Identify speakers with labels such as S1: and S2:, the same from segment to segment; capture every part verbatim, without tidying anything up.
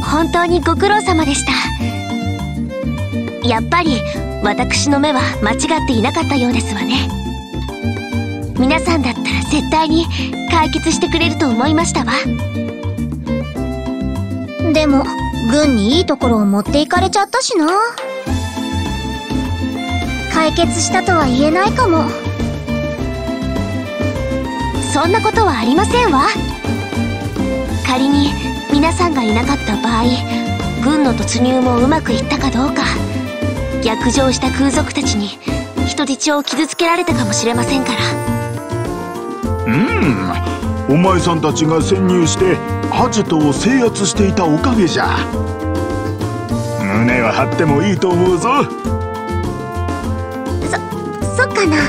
S1: 本当にご苦労様でした。やっぱり私の目は間違っていなかったようですわね。皆さんだったら絶対に解決してくれると思いましたわ。
S2: でも軍にいいところを持っていかれちゃったしな。解決したとは言えないかも。
S1: そんなことはありませんわ。仮に皆さんがいなかった場合、軍の突入もうまくいったかどうか、逆上した空賊たちに人質を傷つけられたかもしれませんから。
S3: うん、お前さんたちが潜入してアジトを制圧していたおかげじゃ。胸を張ってもいいと思うぞ。
S2: そ、そっかな。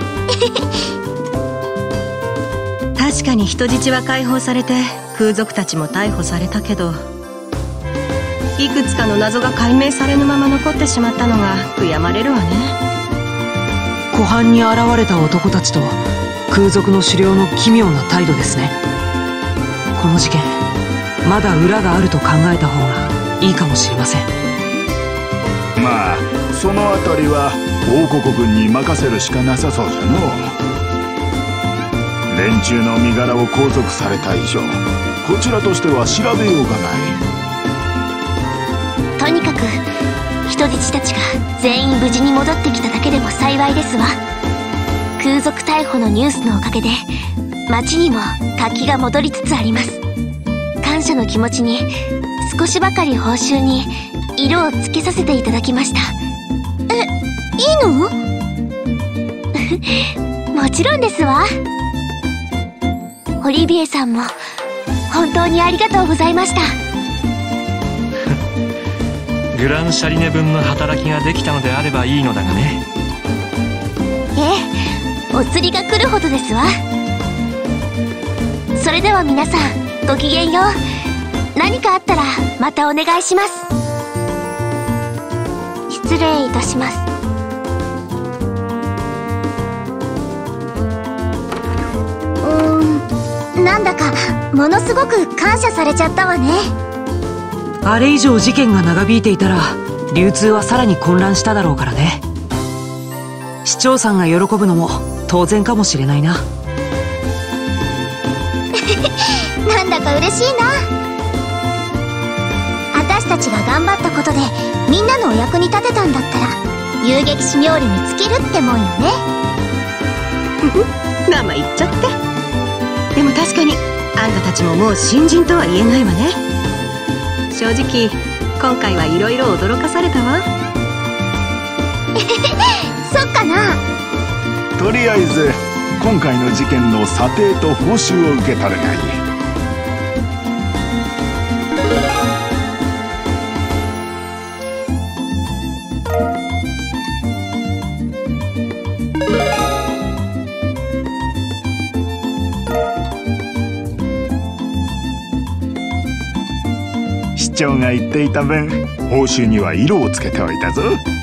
S4: 確かに人質は解放されて空賊たちも逮捕されたけど、いくつかの謎が解明されぬまま残ってしまったのが悔やまれるわね。
S5: 湖畔に現れた男たちと空賊の狩猟の奇妙な態度ですね。この事件まだ裏があると考えた方がいいかもしれません。
S3: まあそのあたりは王国軍に任せるしかなさそうじゃのう。連中の身柄を拘束された以上、こちらとしては調べようがない。
S1: とにかく人質たちが全員無事に戻ってきただけでも幸いですわ。空賊逮捕のニュースのおかげで町にも活気が戻りつつあります。感謝の気持ちに少しばかり報酬に色をつけさせていただきました。
S2: え、いいの？
S1: もちろんですわ。オリビエさんも本当にありがとうございました。
S6: グランシャリネ分の働きができたのであればいいのだがね。
S1: ええ、お釣りが来るほどですわ。それでは皆さんごきげんよう。何かあったらまたお願いします。失礼いたします。
S2: うーん、なんだかものすごく感謝されちゃったわね。
S5: あれ以上事件が長引いていたら流通はさらに混乱しただろうからね。市長さんが喜ぶのも当然かもしれないな。
S2: なんだか嬉しいな。私たちが頑張ったことでみんなのお役に立てたんだったら遊撃士冥利に尽きるってもんよね。
S4: 生言っちゃって。でも確かにあんたたちももう新人とは言えないわね。正直今回はいろいろ驚かされたわ。
S2: そっかな。
S3: とりあえず今回の事件の査定と報酬を受け取るがいい。市長が言っていた分、報酬には色をつけておいたぞ。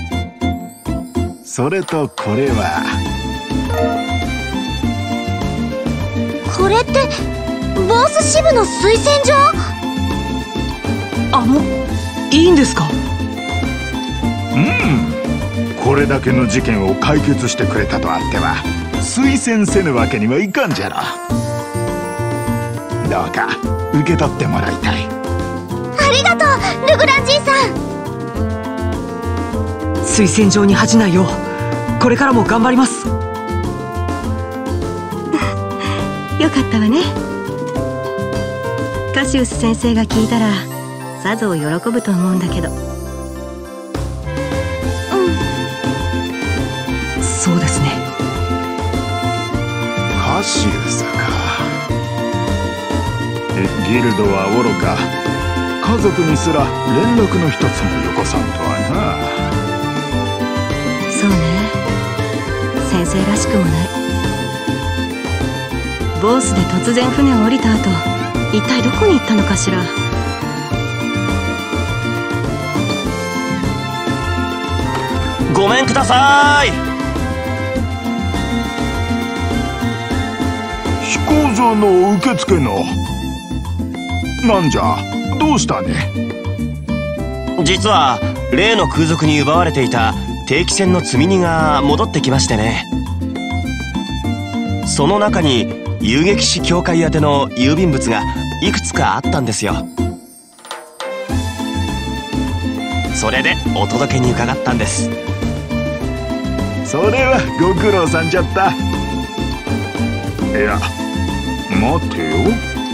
S3: それとこれは。
S2: これってボース支部の推薦状？
S5: あの、いいんですか？
S3: うん、これだけの事件を解決してくれたとあっては推薦せぬわけにはいかんじゃろ。どうか受け取ってもらいたい。
S2: ありがとうルグランじいさん。
S5: 推薦状に恥じないようこれからも頑張ります。
S4: よかったわね。カシウス先生が聞いたらさぞ喜ぶと思うんだけど。うん、
S5: そうですね。
S3: カシウスか。え、ギルドはおろか家族にすら連絡の一つもよこさんとはな。
S4: そうね、先生らしくもない。ボースで突然船を降りた後、一体どこに行ったのかしら。
S7: ごめんください。
S3: 飛行場の受付の。なんじゃ、どうしたね。
S7: 実は例の空賊に奪われていた定期船の積み荷が戻ってきましてね。その中に遊撃士協会宛ての郵便物がいくつかあったんですよ。それでお届けに伺ったんです。
S3: それはご苦労さんじゃった。いや待てよ、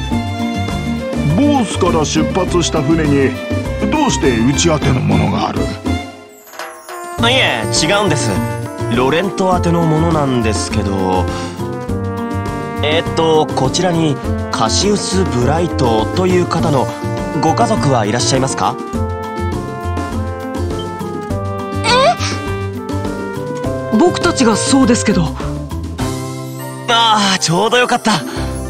S3: ボースから出発した船にどうしてうち宛てのものがある？
S7: いえ違うんです。ロレント宛てのものなんですけど、えー、っとこちらにカシウス・ブライトという方のご家族はいらっしゃいますか？
S5: 僕たちがそうですけど。
S7: ああ、ちょうどよかった。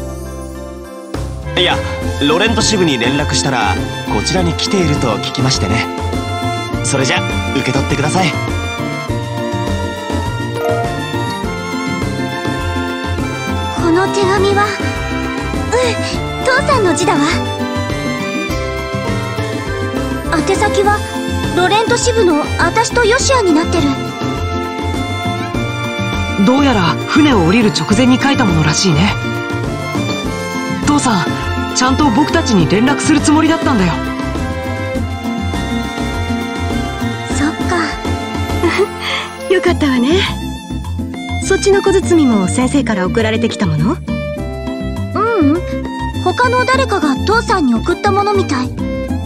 S7: いや、ロレント支部に連絡したらこちらに来ていると聞きましてね。それじゃ受け取ってください。
S2: この手紙は、うん、父さんの字だわ。宛先はロレント支部の私とヨシアになってる。
S5: どうやら船を降りる直前に書いたものらしいね。父さん、ちゃんと僕たちに連絡するつもりだったんだよ。
S2: そっか
S4: よかったわね。そっちの小包も先生から送られてきたもの？
S2: ううん、他の誰かが父さんに送ったものみたい。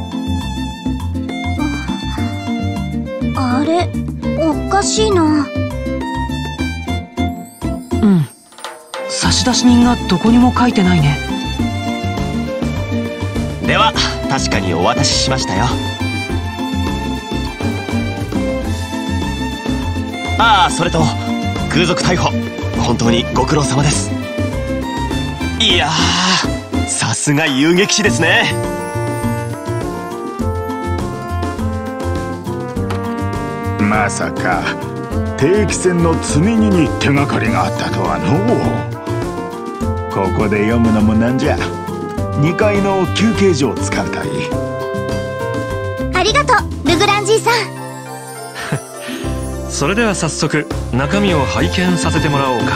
S2: あれ、おかしいな。
S5: うん、差出人がどこにも書いてないね。
S7: では確かにお渡ししましたよ。ああ、それと空賊逮捕本当にご苦労様です。いやー、さすが遊撃士ですね。
S3: まさか定期船の積み荷に手がかりがあったとはのう。ここで読むのもなんじゃ。にかいの休憩所を使うたい。
S2: ありがとうルグランジーさん。
S6: それでは早速中身を拝見させてもらおうか。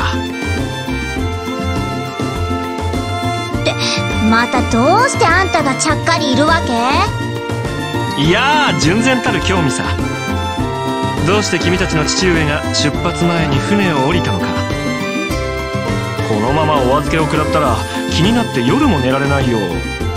S2: で、またどうしてあんたがちゃっかりいるわけ？
S6: いやー、純然たる興味さ。どうして君たちの父上が出発前に船を降りたのか。このままお預けを食らったら気になって夜も寝られないよ。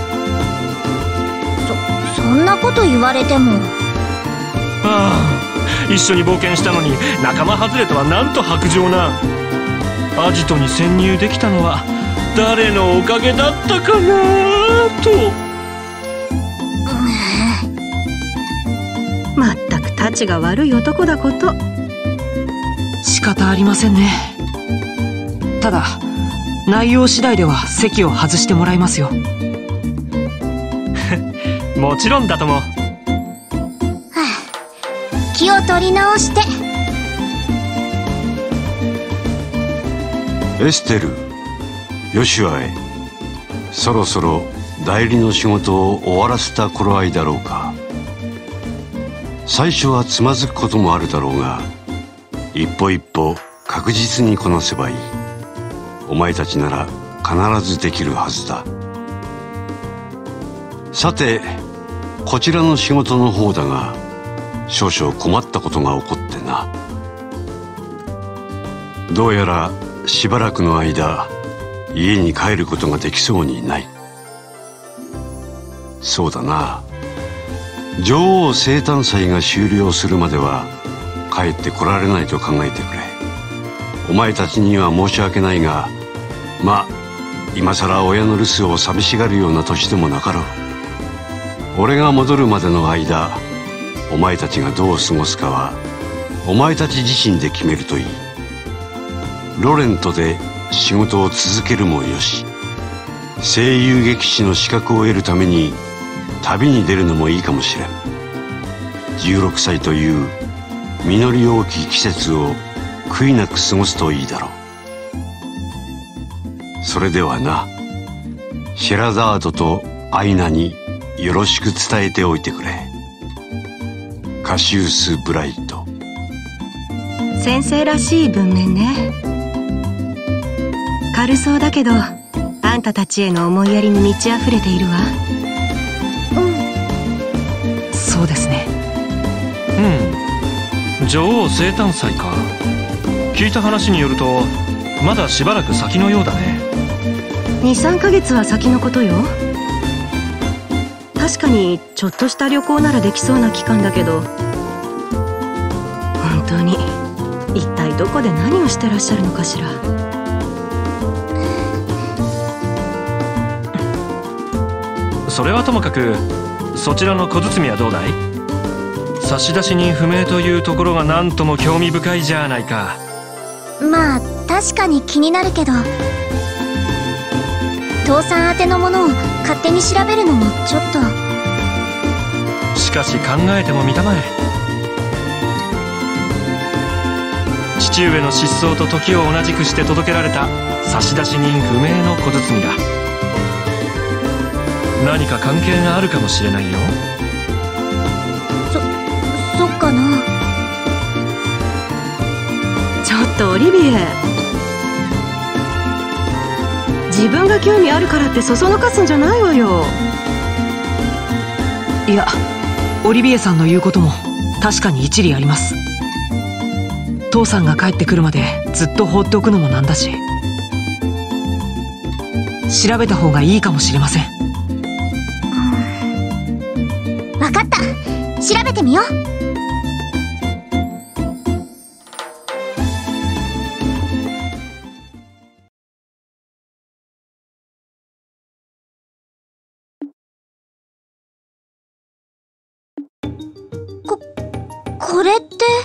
S2: そ、そんなこと言われても。
S6: ああ、一緒に冒険したのに仲間外れとはなんと薄情な。アジトに潜入できたのは誰のおかげだったかなと。
S4: まったくたちが悪い男だこと。
S5: 仕方ありませんね。ただ内容次第では席を外してもらいますよ。
S6: もちろんだとも。は
S2: あ、気を取り直して。
S8: エステル、ヨシュアへ。そろそろ代理の仕事を終わらせた頃合いだろうか。最初はつまずくこともあるだろうが、一歩一歩確実にこなせばいい。お前たちなら必ずできるはずだ。さて、こちらの仕事の方だが、少々困ったことが起こってな。どうやらしばらくの間、家に帰ることができそうにない。そうだな。女王生誕祭が終了するまでは帰ってこられないと考えてくれ。お前たちには申し訳ないが、まあ今さら親の留守を寂しがるような年でもなかろう。俺が戻るまでの間、お前たちがどう過ごすかはお前たち自身で決めるといい。ロレントで仕事を続けるもよし、声優劇士の資格を得るために旅に出るのもいいかもしれん。じゅうろくさいという実り多き季節を悔いなく過ごすといいだろう。それではな、シェラザードとアイナによろしく伝えておいてくれ。 カシウス・ブライト。
S4: 先生らしい文面ね。軽そうだけど、あんたたちへの思いやりに満ち溢れているわ。
S5: うん。そうですね。
S6: うん。女王生誕祭か。聞いた話によるとまだしばらく先のようだね。
S4: にさんかげつは先のことよ。確かにちょっとした旅行ならできそうな期間だけど、本当に一体どこで何をしてらっしゃるのかしら。
S6: それはともかく、そちらの小包はどうだい？差出人不明というところが何とも興味深いじゃないか。
S2: まあ確かに気になるけど、父さん宛てのものを勝手に調べるのもちょっと。
S6: しかし考えてもみたまえ。父上の失踪と時を同じくして届けられた差出人不明の小包だ。何か関係があるかもしれないよ。
S2: そ、そっかな。
S4: ちょっとオリビエ、自分が興味あるからってそそのかすんじゃないわよ。
S5: いや、オリビエさんの言うことも確かに一理あります。父さんが帰ってくるまでずっと放っておくのもなんだし、調べた方がいいかもしれません。
S2: わかった、調べてみよう。こ、これって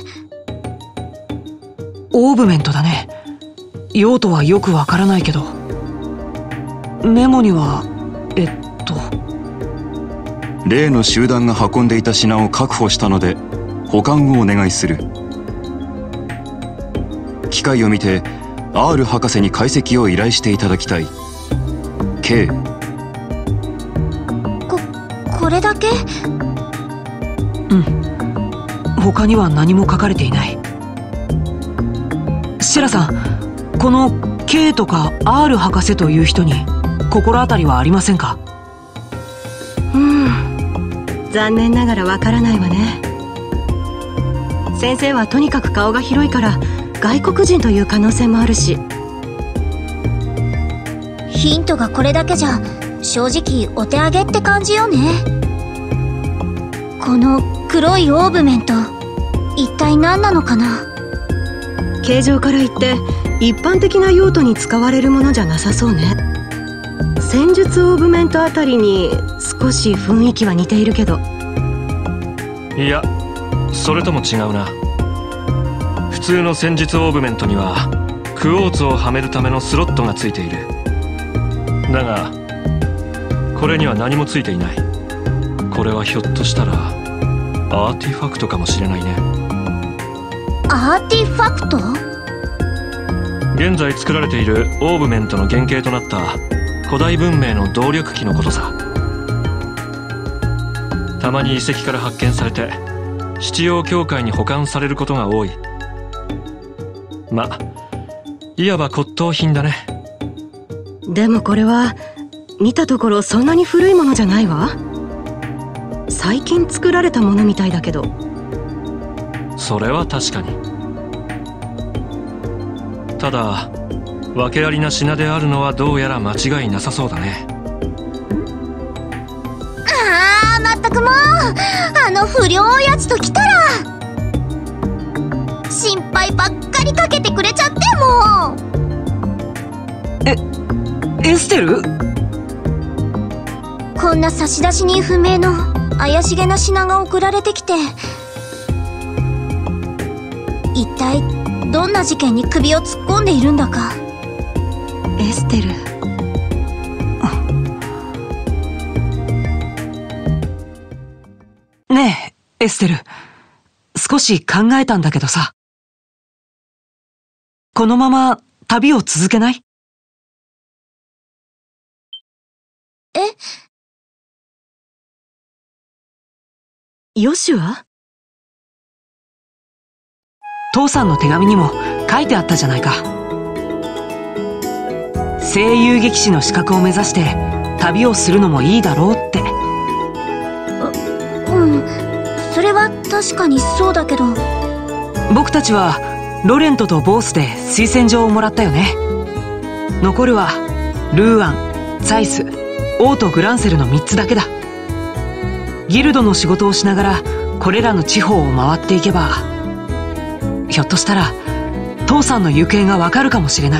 S5: オーブメントだね。用途はよくわからないけど、メモにはえっと
S9: 例の集団が運んでいた品を確保したので保管をお願いする。機械を見て アール 博士に解析を依頼していただきたい。 K。
S2: こ、これだけ？
S5: うん、他には何も書かれていない。シェラさん、この K とか アール 博士という人に心当たりはありませんか？
S4: うん、残念ながらわからないわね。先生はとにかく顔が広いから外国人という可能性もあるし。
S2: ヒントがこれだけじゃ正直お手上げって感じよね。この黒いオーブメント、一体何なのかな。
S4: 形状から言って一般的な用途に使われるものじゃなさそうね。戦術オーブメントあたりに少し雰囲気は似ているけど。
S6: いや、それとも違うな。普通の戦術オーブメントにはクォーツをはめるためのスロットがついている。だがこれには何もついていない。これはひょっとしたらアーティファクトかもしれないね。
S2: アーティファクト？
S6: 現在作られているオーブメントの原型となった古代文明の動力機のことさ。たまに遺跡から発見されて七葉教会に保管されることが多い。ま、いわば骨董品だね。
S4: でもこれは見たところそんなに古いものじゃないわ。最近作られたものみたいだけど。
S6: それは確かに。ただ訳ありな品であるのはどうやら間違いなさそうだね。
S2: ああ、まったくもう、あの不良おやつときたら心配ばっかりかけてくれちゃっても
S5: う。え、エステル？
S2: こんな差出人不明の怪しげな品が送られてきて、一体どんな事件に首を突っ込んでいるんだか。
S4: エステル、
S5: ねえエステル、少し考えたんだけどさ、このまま旅を続けない？
S2: え？
S4: ヨシュア？
S5: 父さんの手紙にも書いてあったじゃないか。声優劇士の資格を目指して旅をするのもいいだろうって。
S2: うん、それは確かにそうだけど。
S5: 僕たちはロレントとボースで推薦状をもらったよね。残るはルーアン、ザイス、オーとグランセルのみっつだけだ。ギルドの仕事をしながらこれらの地方を回っていけば、ひょっとしたら父さんの行方がわかるかもしれない。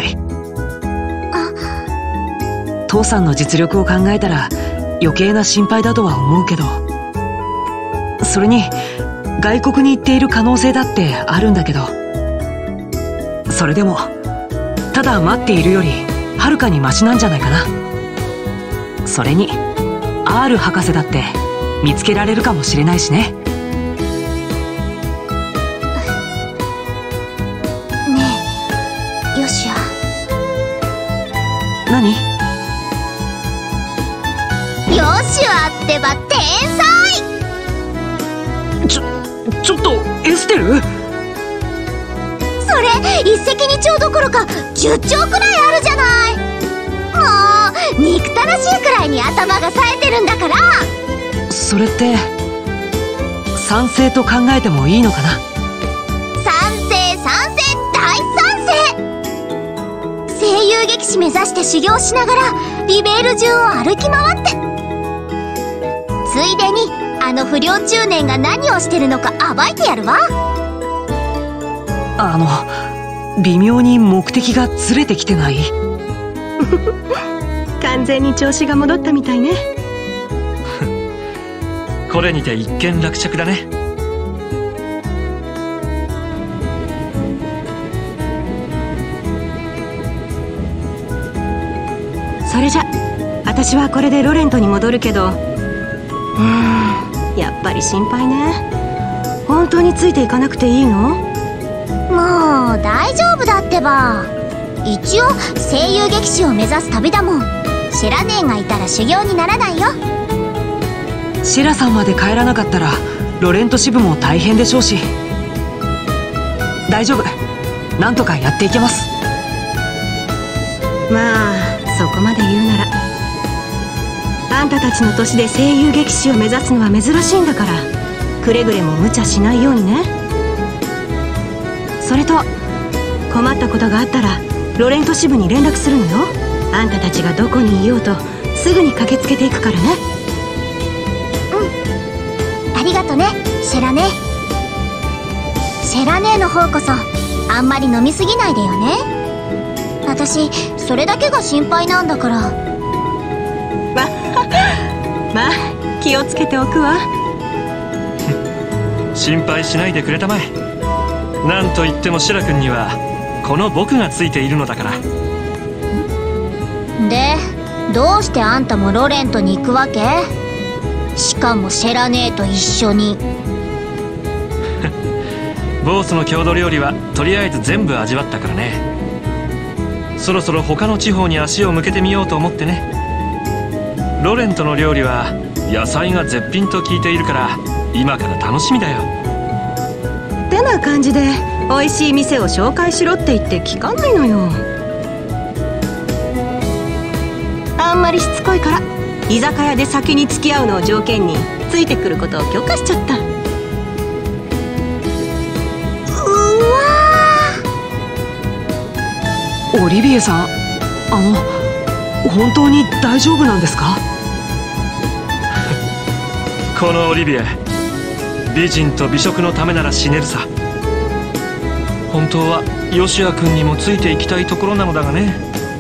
S5: 父さんの実力を考えたら余計な心配だとは思うけど、それに外国に行っている可能性だってあるんだけど、それでもただ待っているよりはるかにマシなんじゃないかな。それに アール 博士だって見つけられるかもしれないしね。
S2: ねえヨシア。
S5: 何？
S2: ヨシアってば天才！
S5: ちょ、ちょっとエステル？
S2: それ一石二鳥どころかじゅっちょうくらいあるじゃない。もう憎たらしいくらいに頭が冴えてるんだから。
S5: それって賛成と考えてもいいのかな？
S2: 賛成賛成大賛成。声優劇士目指して修行しながらリベール中を歩き回って、ついでにあの不良中年が何をしてるのか暴いてやるわ。
S5: あの微妙に目的がずれてきてない？
S4: 完全に調子が戻ったみたいね。
S6: これにて一件落着だね。
S4: それじゃ私はこれでロレントに戻るけど、うーん、やっぱり心配ね。本当についていかなくていいの？
S2: もう大丈夫だってば。一応声優劇士を目指す旅だもん。シェラ姉がいたら修行にならないよ。
S5: シェラさんまで帰らなかったらロレント支部も大変でしょうし。大丈夫、なんとかやっていけます。
S4: まあそこまで言うなら、あんたたちの年で声優劇士を目指すのは珍しいんだから、くれぐれも無茶しないようにね。それと困ったことがあったらロレント支部に連絡するのよ。あんたたちがどこにいようとすぐに駆けつけていくからね。
S2: うん、ありがとねシェラ姉。シェラ姉の方こそあんまり飲みすぎないでよね。私それだけが心配なんだから。
S4: ままあ気をつけておくわ。
S6: 心配しないでくれたまえ。なんといってもシェラ君にはこの僕がついているのだから。
S2: でどうしてあんたもロレントに行くわけ？しかもシェラ姉と一緒に。
S6: ボースの郷土料理はとりあえず全部味わったからね。そろそろ他の地方に足を向けてみようと思ってね。ロレントの料理は野菜が絶品と聞いているから今から楽しみだよ。
S4: ってな感じで美味しい店を紹介しろって言って聞かないのよ。あんまりしつこいから居酒屋で先に付き合うのを条件についてくることを許可しちゃった。
S5: オリビエさん、あの本当に大丈夫なんですか？
S6: このオリビエ、美人と美食のためなら死ねるさ。本当はヨシア君にもついていきたいところなのだがね。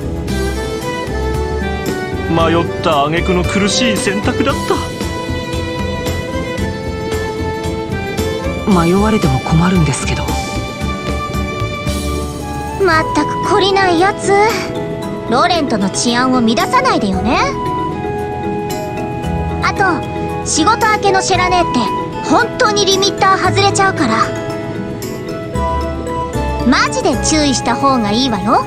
S6: 迷った挙句の苦しい選択だった。
S5: 迷われても困るんですけど。
S2: まったく懲りないやつ。ロレントの治安を乱さないでよね。あと仕事明けのシェラ姉って本当にリミッター外れちゃうから、マジで注意した方がいいわよ。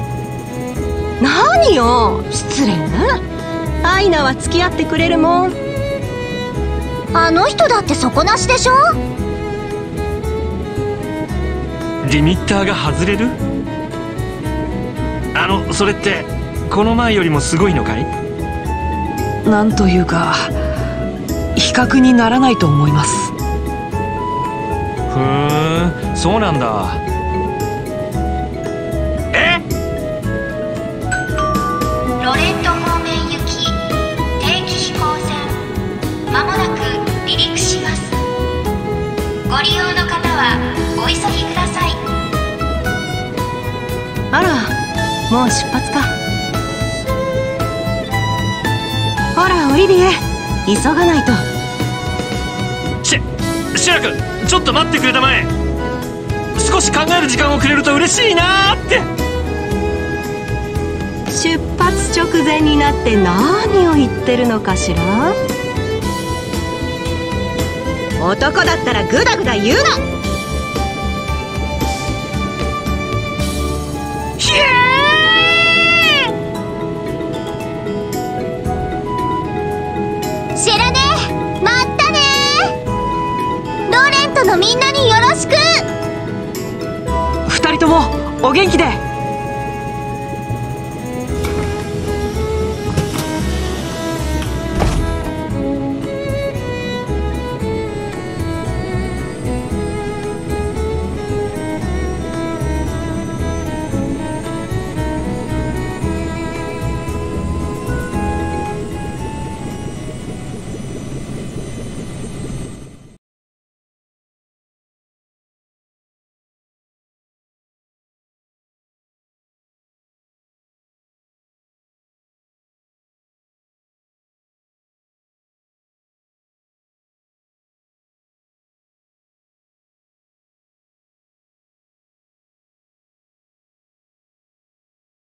S4: 何よ失礼ね。アイナは付き合ってくれるもん。
S2: あの人だって底なしでしょ。
S6: リミッターが外れる？あのそれってこの前よりもすごいのかい？
S5: なんというか比較にならないと思います。
S6: ふーん、そうなんだ。え？
S10: ロレント方面行き定期飛行船まもなく離陸します。ご利用の方はお急ぎください。
S4: あら、もう出発か。ほらオリビエ、急がないと。
S6: しシラ君、ちょっと待ってくれたまえ。少し考える時間をくれると嬉しいなーって。
S4: 出発直前になって何を言ってるのかしら。男だったらグダグダ言うな。
S6: ひえ
S2: ー！シェラネ、まったねー。ローレントのみんなによろしく。
S5: 二人ともお元気で。